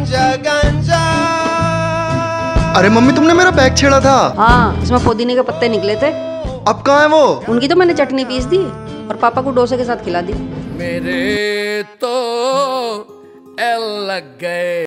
गांजा गांजा। अरे मम्मी तुमने मेरा बैग छेड़ा था। हाँ, इसमें पुदीने के पत्ते निकले थे। अब कहाँ है वो? उनकी तो मैंने चटनी पीस दी और पापा को डोसे के साथ खिला दी। मेरे तो एल लग गए।